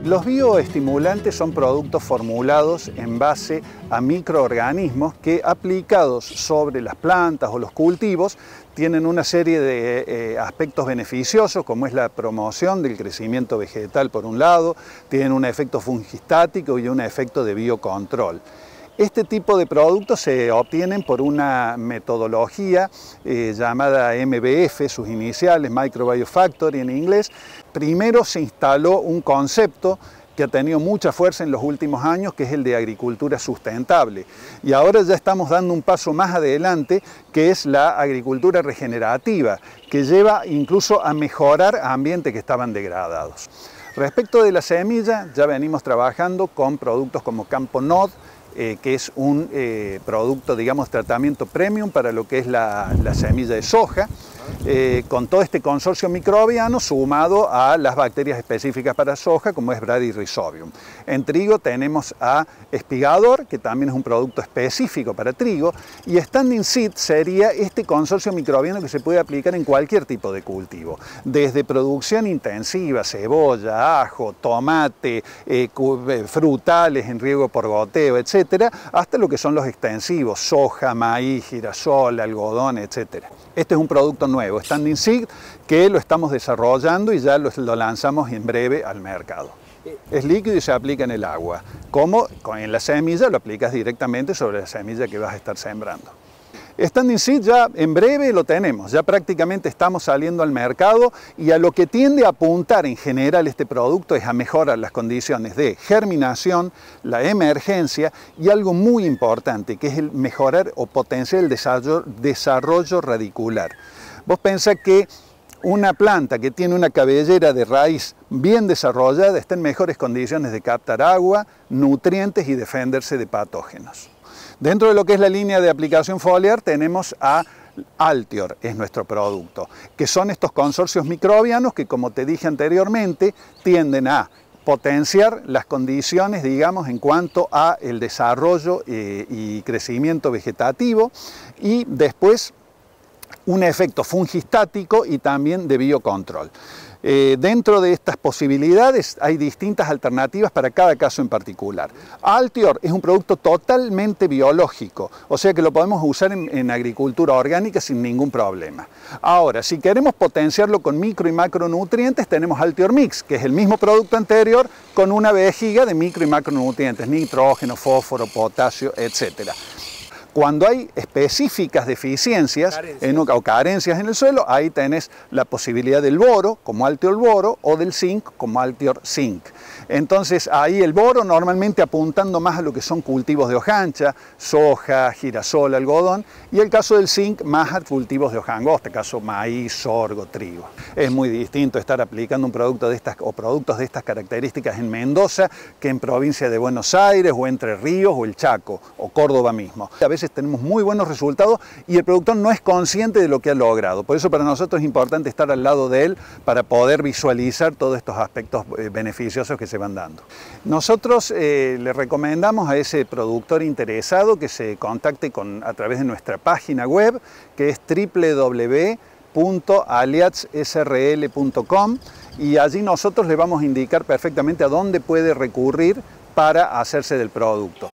Los bioestimulantes son productos formulados en base a microorganismos que, aplicados sobre las plantas o los cultivos, tienen una serie de aspectos beneficiosos, como es la promoción del crecimiento vegetal por un lado, tienen un efecto fungistático y un efecto de biocontrol. Este tipo de productos se obtienen por una metodología llamada MBF, sus iniciales, Microbiofactory en inglés. Primero se instaló un concepto que ha tenido mucha fuerza en los últimos años, que es el de agricultura sustentable. Y ahora ya estamos dando un paso más adelante, que es la agricultura regenerativa, que lleva incluso a mejorar ambientes que estaban degradados. Respecto de la semilla, ya venimos trabajando con productos como Campo-Nod, que es un producto, digamos, tratamiento premium para lo que es la semilla de soja, con todo este consorcio microbiano sumado a las bacterias específicas para soja, como es Bradyrhizobium. En trigo tenemos a Espigador, que también es un producto específico para trigo, y Standing Seed sería este consorcio microbiano que se puede aplicar en cualquier tipo de cultivo, desde producción intensiva, cebolla, ajo, tomate, frutales en riego por goteo, etcétera, hasta lo que son los extensivos, soja, maíz, girasol, algodón, etcétera. Este es un producto nuevo, Standing Seed, que lo estamos desarrollando y ya lo lanzamos en breve al mercado. Es líquido y se aplica en el agua. Como en la semilla, lo aplicas directamente sobre la semilla que vas a estar sembrando. Standing Seed ya en breve lo tenemos, ya prácticamente estamos saliendo al mercado, y a lo que tiende a apuntar en general este producto es a mejorar las condiciones de germinación, la emergencia y algo muy importante, que es el mejorar o potenciar el desarrollo radicular. Vos pensás que una planta que tiene una cabellera de raíz bien desarrollada está en mejores condiciones de captar agua, nutrientes y defenderse de patógenos. Dentro de lo que es la línea de aplicación foliar tenemos a Altior, es nuestro producto, que son estos consorcios microbianos que, como te dije anteriormente, tienden a potenciar las condiciones, digamos, en cuanto a el desarrollo y crecimiento vegetativo, y después un efecto fungistático y también de biocontrol. Dentro de estas posibilidades hay distintas alternativas para cada caso en particular. Altior es un producto totalmente biológico, o sea que lo podemos usar en agricultura orgánica sin ningún problema. Ahora, si queremos potenciarlo con micro y macronutrientes, tenemos Altior Mix, que es el mismo producto anterior con una vejiga de micro y macronutrientes, nitrógeno, fósforo, potasio, etcétera. Cuando hay específicas deficiencias o carencias en el suelo, ahí tenés la posibilidad del boro, como Altior Boro, o del zinc, como Altior Zinc. Entonces ahí el boro normalmente apuntando más a lo que son cultivos de hoja ancha, soja, girasol, algodón, y el caso del zinc más a cultivos de hoja angosta, caso maíz, sorgo, trigo. Es muy distinto estar aplicando un producto de estas o productos de estas características en Mendoza que en provincia de Buenos Aires o Entre Ríos o el Chaco o Córdoba mismo. A veces tenemos muy buenos resultados y el productor no es consciente de lo que ha logrado. Por eso para nosotros es importante estar al lado de él para poder visualizar todos estos aspectos beneficiosos que se van dando. Nosotros le recomendamos a ese productor interesado que se contacte a través de nuestra página web, que es www.aliatsrl.com, y allí nosotros le vamos a indicar perfectamente a dónde puede recurrir para hacerse del producto.